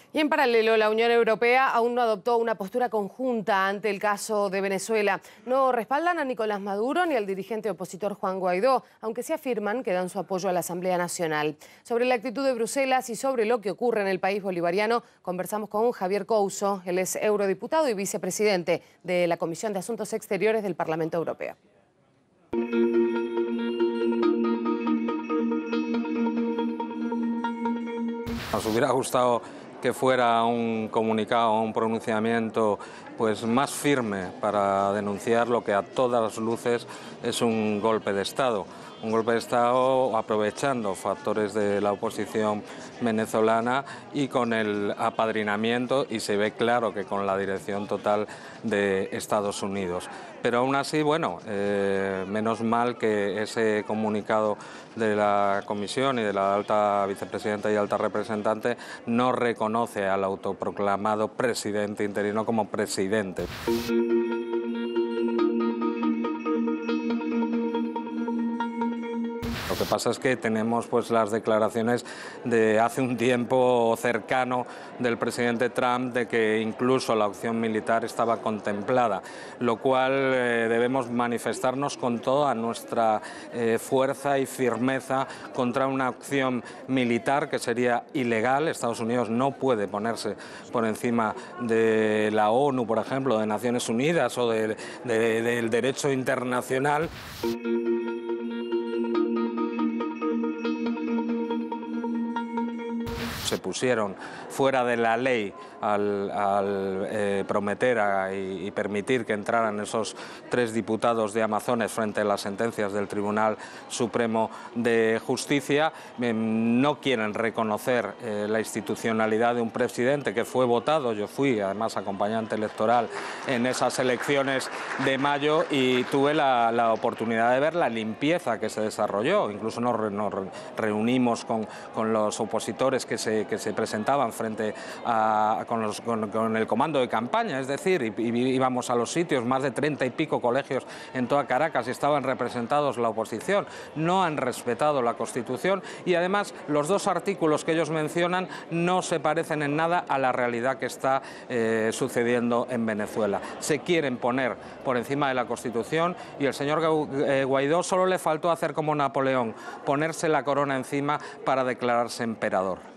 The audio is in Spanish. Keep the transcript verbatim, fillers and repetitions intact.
Y en paralelo, la Unión Europea aún no adoptó una postura conjunta ante el caso de Venezuela. No respaldan a Nicolás Maduro ni al dirigente opositor Juan Guaidó, aunque sí afirman que dan su apoyo a la Asamblea Nacional. Sobre la actitud de Bruselas y sobre lo que ocurre en el país bolivariano, conversamos con Javier Couso. Él es eurodiputado y vicepresidente de la Comisión de Asuntos Exteriores del Parlamento Europeo. Nos hubiera gustado que fuera un comunicado, un pronunciamiento pues más firme para denunciar lo que a todas las luces es un golpe de Estado. Un golpe de Estado aprovechando factores de la oposición venezolana y con el apadrinamiento, y se ve claro que con la dirección total de Estados Unidos. Pero aún así, bueno, eh, menos mal que ese comunicado de la Comisión y de la alta vicepresidenta y alta representante no reconoce al autoproclamado presidente interino como presidente. Lo que pasa es que tenemos pues las declaraciones de hace un tiempo cercano del presidente Trump de que incluso la opción militar estaba contemplada, lo cual eh, debemos manifestarnos con toda nuestra eh, fuerza y firmeza contra una opción militar que sería ilegal. Estados Unidos no puede ponerse por encima de la ONU, por ejemplo, de Naciones Unidas o de, de, del derecho internacional. Se pusieron fuera de la ley al, al eh, prometer a, y, y permitir que entraran esos tres diputados de Amazonas frente a las sentencias del Tribunal Supremo de Justicia. Eh, no quieren reconocer eh, la institucionalidad de un presidente que fue votado. Yo fui además acompañante electoral en esas elecciones de mayo y tuve la, la oportunidad de ver la limpieza que se desarrolló. Incluso nos, nos reunimos con, con los opositores que se que se presentaban frente a con, los, con, con el comando de campaña, es decir, y, y íbamos a los sitios, más de treinta y pico colegios en toda Caracas y estaban representados la oposición. No han respetado la Constitución y además los dos artículos que ellos mencionan no se parecen en nada a la realidad que está eh, sucediendo en Venezuela. Se quieren poner por encima de la Constitución y el señor Guaidó solo le faltó hacer como Napoleón, ponerse la corona encima para declararse emperador.